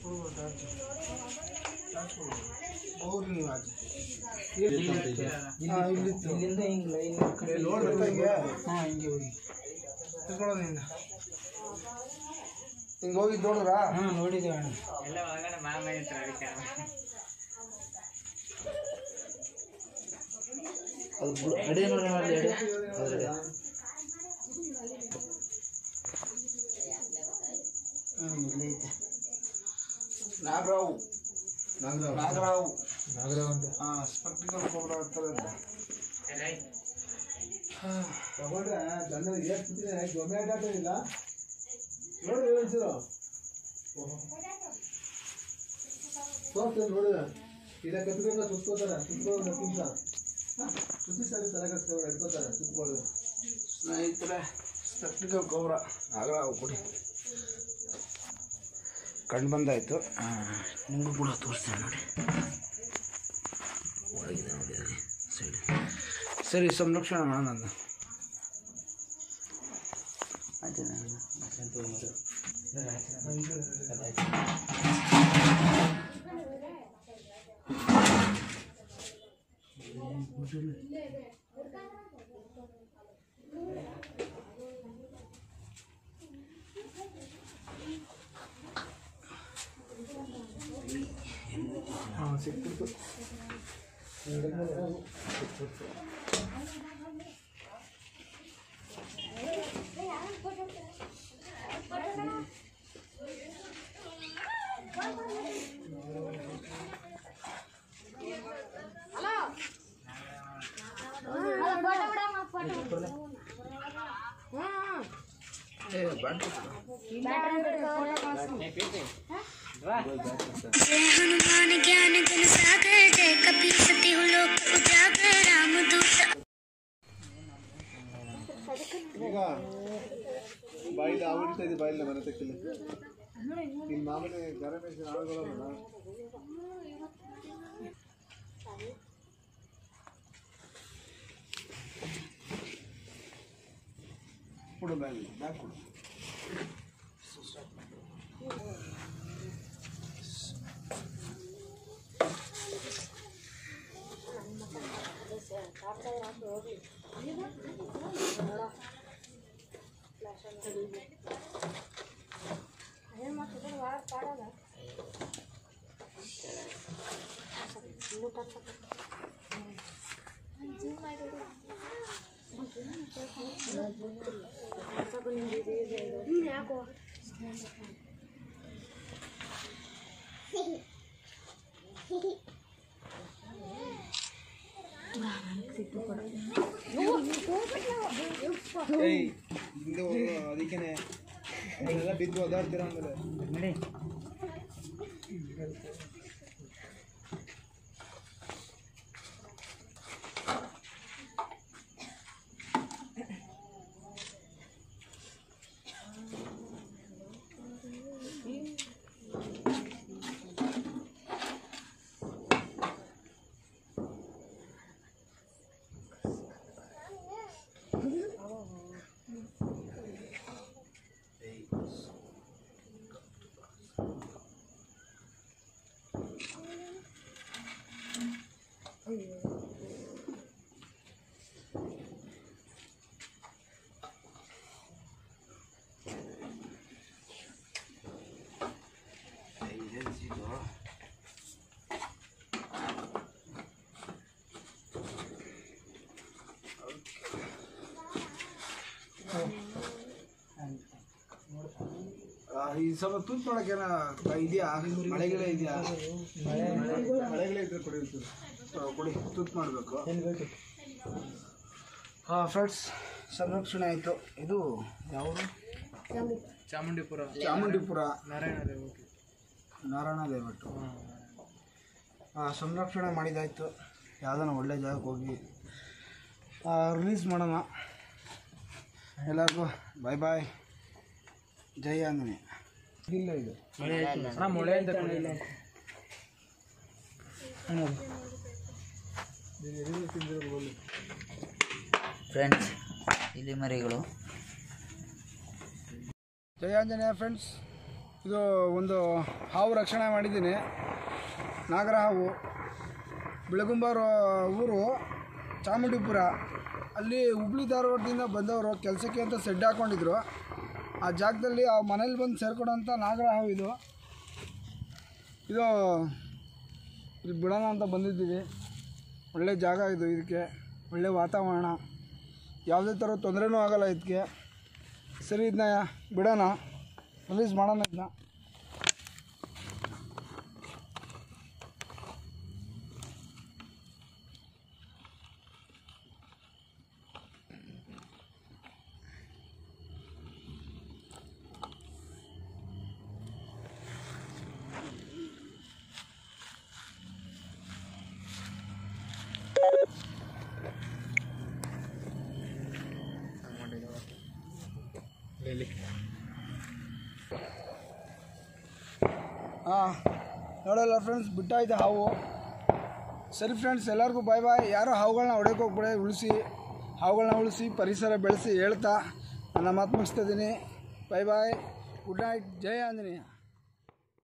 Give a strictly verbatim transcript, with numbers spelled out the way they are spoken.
ಇಲ್ಲಿಂದ ಹಿಂಗೆ ಲೈನ್ ಕಡೆ ನೋಡ್ಬೇಕು ಹಿಂಗೆ. ಹಾಂ ಹಿಂಗೆ ಹೋಗಿ ತಿಳ್ಕೊಳ್ಳೋದ್ರಿಂದ ಹಿಂಗೆ ಹೋಗಿ ನೋಡಿದ್ರಾ? ಹಾಂ ನೋಡಿದ್ದೇವೆ ಅಣ್ಣ. ಎಲ್ಲ ಒಳಗಡೆ ಮಾಮೂಲಿ ಅದಕ್ಕೆ ಅದು ಅಡಿ ನೋಡಿ ಮಾಡಿ ಅಡಿ ಹ್ಞೂ ಇಲ್ಲೈತೆ ನಾಗರಾವು ನಾಗರಾವು ನಾಗರಾವು ನಾಗರಾವ್ ಅಂತ ಹಾಂ ಸ್ಪೆಕ್ಟಿಕಲ್ ಕೋಬ್ರಾ ಆಗ್ತದೆ ತಗೊಂಡ್ರೆ ದಂಡ ಎಷ್ಟು ಜೊಮ್ಯಾಟೋ ಇಲ್ಲ ನೋಡಿ ಹೇಳ್ಸಿರೋ ತೋರ್ಸ್ತೀನಿ ನೋಡಿ ಇಲ್ಲ ಕತ್ಕೊಂಡು ಸುತ್ಕೋತಾರೆ ಸುತ್ಕೊಂಡು ನಿಮಿಷ ಸುತ್ತಿ ಸರಿ ತಲೆಗಟ್ಸ್ಕೊಂಡು ಇಟ್ಕೋತಾರೆ ಸುತ್ಕೊಳ್ಳೋದು ಸ್ನೇಹಿತರೆ ಸ್ಪೆಕ್ಟಿಕಲ್ ಕೋಬ್ರಾ ನಾಗರಾವು ಕೊಡಿ ಕಂಡು ಬಂದಾಯಿತು ನಿಮಗೂ ಕೂಡ ತೋರಿಸ್ತೇನೆ ನೋಡಿ ಒಳಗಿದೆ ನೋಡಿ ಅಲ್ಲಿ ಸೈಡ್ ಸರಿ ಸಂರಕ್ಷಣೆ ಮಾಡೋಣ ನಾನು ಆಯ್ತು ಹಾಂ ಸಿಕ್ಬಿಡ್ತು ಸಿಕ್ಬಿಡ್ತು हनुमान ज्ञान जन सागर जय कपीस तिहु लोक उजागर रामदूत ಈಗ ಬಾಯಿಲಿ ಆವಡಿತಾ ಇದೆ ಬಾಯಿಲ್ಲ ಮನೆ ತಕ್ಕಿಲ್ಲ ನಿಮ್ಮ ಮಾಮೂಲಿ ಗರಮೇಶ ಆಳುಗಳಲ್ಲ ಕೊಡು ಬ್ಯಾಗ್ ಬ್ಯಾಗ್ ಕೊಡು ಅದಕ್ಕೇನೆ ಅದೆಲ್ಲ ಬಿದ್ದು ಒದಾಡ್ತೀರ ಆಮೇಲೆ ಈ ಸ್ವಲ್ಪ ತೂತ್ ಮಾಡೋಕ್ಕೇನ ಇದೆಯಾ ಮಳೆಗಳೇ ಇದೆಯಾ ಮಳೆಗಳೇ ಇದ್ರೆ ಕೊಡಿ ಕೊಡಿ ತೂತ್ ಮಾಡಬೇಕು ಹಾಂ ಫ್ರೆಂಡ್ಸ್ ಸಂರಕ್ಷಣೆ ಆಯಿತು ಇದು ಯಾವುದು ಚಾಮುಂಡಿಪುರ ಚಾಮುಂಡಿಪುರ ನಾರಾಯಣ ದೇವಟ್ಟು ನಾರಾಯಣ ದೇವಟ್ಟು ಹಾಂ ಸಂರಕ್ಷಣೆ ಮಾಡಿದ್ದಾಯಿತು ಯಾವುದನ್ನ ಒಳ್ಳೆ ಜಾಗಕ್ಕೆ ಹೋಗಿ ರಿಲೀಸ್ ಮಾಡೋಣ ಎಲ್ಲರಿಗೂ ಬಾಯ್ ಬಾಯ್ ಜೈ ಆಂಜನೇಯ ಇಲ್ಲ ಇದು ಮೊಳೆ ಅಂತ ಫ್ರೆಂಡ್ಸ್ ಇಲ್ಲಿ ಮರಿಗಳು ಜೈ ಆಂಜನೇಯ ಫ್ರೆಂಡ್ಸ್ ಇದು ಒಂದು ಹಾವು ರಕ್ಷಣೆ ಮಾಡಿದ್ದೀನಿ. ನಾಗರ ಹಾವು. ಬೆಳಗುಂಬಾರ ಊರು ಚಾಮುಂಡಿಪುರ. ಅಲ್ಲಿ ಹುಬ್ಳಿ ಧಾರವಾಡದಿಂದ ಬಂದವರು ಕೆಲಸಕ್ಕೆ ಅಂತ ಸೆಡ್ ಹಾಕ್ಕೊಂಡಿದ್ರು. ಆ ಜಾಗದಲ್ಲಿ ಆ ಮನೇಲಿ ಬಂದು ಸೇರ್ಕೊಡೋಂಥ ನಾಗರ ಹಾವು ಇದು. ಇದು ಇಲ್ಲಿ ಬಿಡೋಣ ಅಂತ ಬಂದಿದ್ದೀವಿ. ಒಳ್ಳೆ ಜಾಗ ಇದು. ಇದಕ್ಕೆ ಒಳ್ಳೆ ವಾತಾವರಣ, ಯಾವುದೇ ಥರ ತೊಂದರೆನೂ ಆಗೋಲ್ಲ ಇದಕ್ಕೆ. ಸರಿ, ಇದನ್ನ ಬಿಡೋಣ, ರಿಲೀಸ್ ಮಾಡೋಣ ಇದನ್ನ. ಹಾಂ, ನೋಡಲ್ಲ ಫ್ರೆಂಡ್ಸ್, ಬಿಟ್ಟಾಯ್ತು ಹಾವು. ಸರಿ ಫ್ರೆಂಡ್ಸ್, ಎಲ್ಲರಿಗೂ ಬಾಯ್ ಬಾಯ್. ಯಾರೋ ಹಾವುಗಳನ್ನ ಹೊಡೆಯೋಕೆ ಹೋಗ್ಬೇಡಿ, ಉಳಿಸಿ ಹಾವುಗಳನ್ನ ಉಳಿಸಿ ಪರಿಸರ ಬೆಳೆಸಿ ಹೇಳ್ತಾ ನನ್ನ ಮಾತು ಮುಗಿಸ್ತಾ ಇದ್ದೀನಿ. ಬಾಯ್ ಬಾಯ್, ಗುಡ್ ನೈಟ್, ಜೈ ಆಂಜನೇಯ.